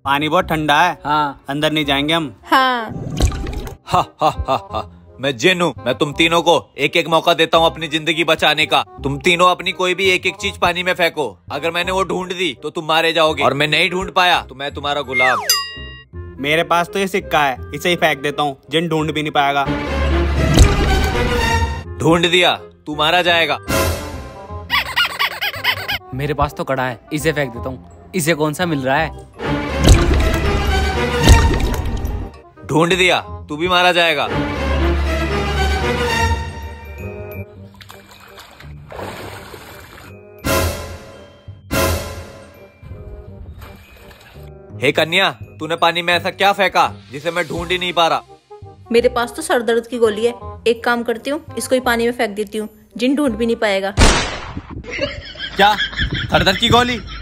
पानी बहुत ठंडा है। हाँ। अंदर नहीं जाएंगे हम। हाँ। हा हा हा हा, मैं जिन हूँ। मैं तुम तीनों को एक एक मौका देता हूँ अपनी जिंदगी बचाने का। तुम तीनों अपनी कोई भी एक एक चीज पानी में फेंको। अगर मैंने वो ढूंढ दी तो तुम मारे जाओगे, और मैं नहीं ढूंढ पाया तो मैं तुम्हारा गुलाम। मेरे पास तो ये सिक्का है, इसे ही फेंक देता हूँ, जिन ढूंढ भी नहीं पाएगा। ढूंढ दिया, तू मारा जाएगा। मेरे पास तो कड़ा है, इसे फेंक देता हूँ। इसे कौन सा मिल रहा है? ढूंढ दिया, तू भी मारा जाएगा। हे कन्या, तूने पानी में ऐसा क्या फेंका जिसे मैं ढूंढ ही नहीं पा रहा? मेरे पास तो सर दर्द की गोली है, एक काम करती हूँ, इसको ही पानी में फेंक देती हूँ, जिन ढूंढ भी नहीं पाएगा। क्या? सर दर्द की गोली?